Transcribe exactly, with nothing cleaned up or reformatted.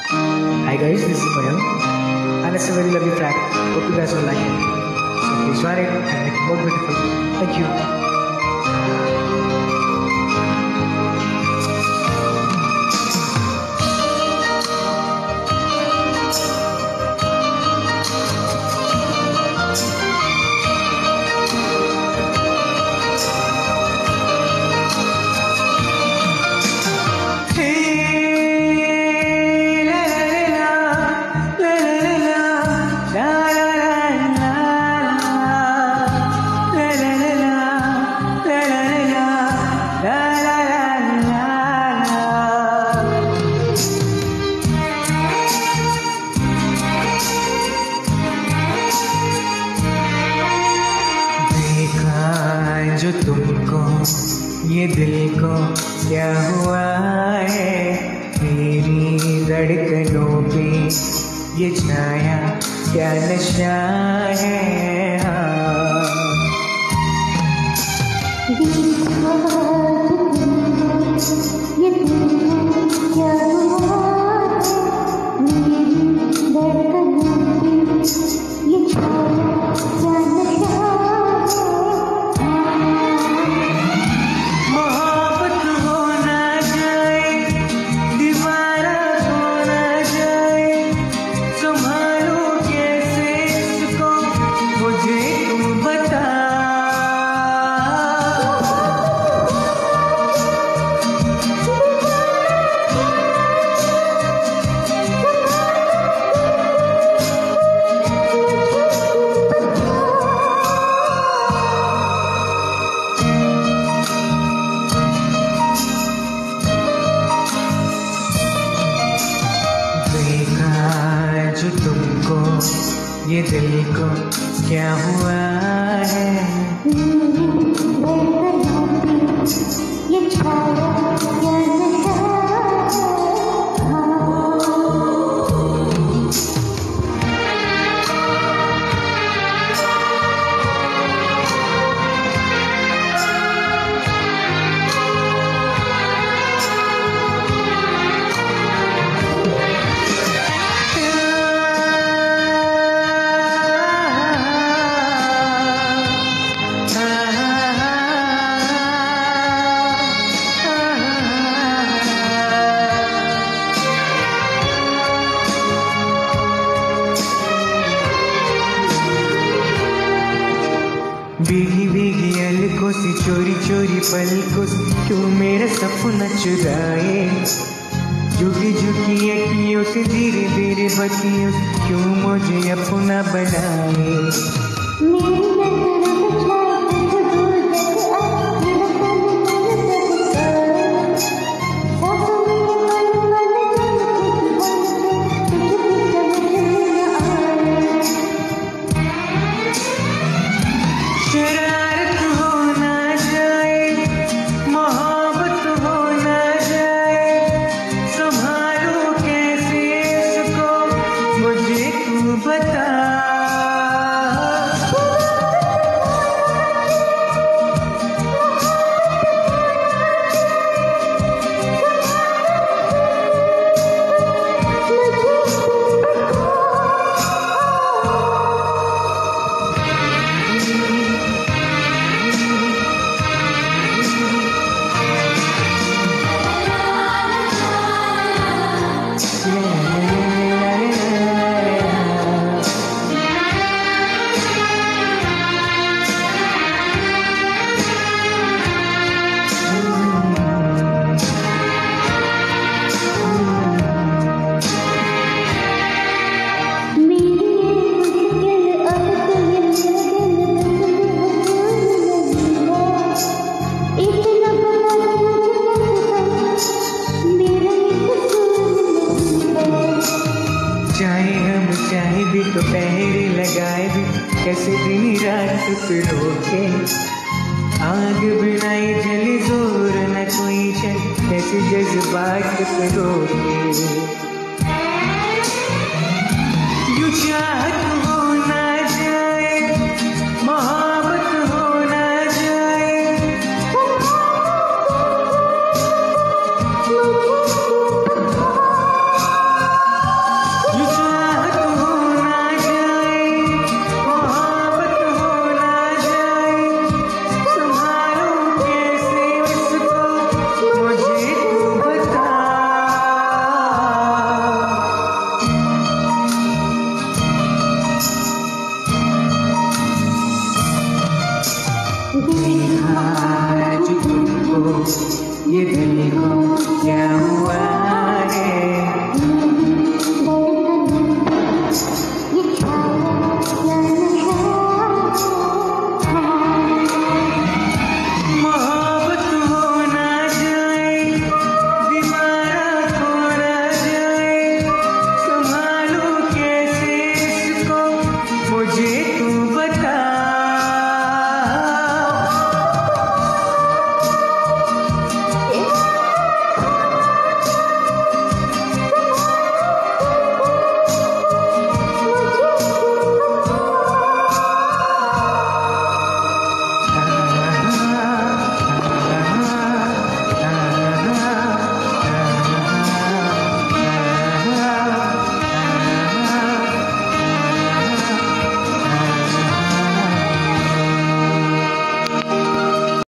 Hi guys, this is Mayur, and it's a very lovely track. Hope you guys will like it. So please share it and make it more beautiful. Thank you. जो तुमको ये दिल को क्या हुआ है, मेरी धड़कनों पे ये छाया क्या नशा है। हाँ ये दिल को क्या हुआ है, मेरी धड़कनों पे ये छाया क्या नशा है। जो तुमको ये दिल को क्या हुआ है, ये छाया क्या नशा भीगी भीगी अलकों से चोरी चोरी पलकों से क्यों मेरा सपना चुराए, झुकी झुकी अखियों से धीरे धीरे बतियों से क्यों मुझे अपना बनाए। शरारत हो ना जाए, मोहब्बत हो ना जाए, संभालूं कैसे इसको मुझे तू बता। चाहे हम चाहे भी तो पहरे लगाए भी, कैसे दिन रात फिरो के आग बिनाई जले जोर न कोई चल, कैसे जज्बात फिरो के यूं चाहत